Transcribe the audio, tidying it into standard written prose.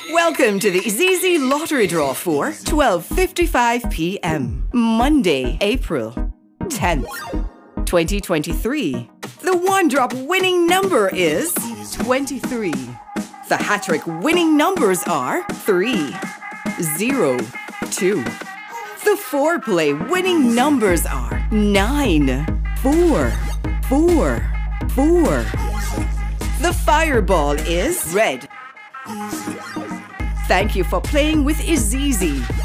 Welcome to the IZIZZI lottery draw for 12:55 p.m. Monday, April 10th, 2023. The one-drop winning number is 23. The HaTTrik winning numbers are 3, 0, 2. The four-play winning numbers are 9, 4, 4, 4. The fireball is red. Thank you for playing with IZIZZI.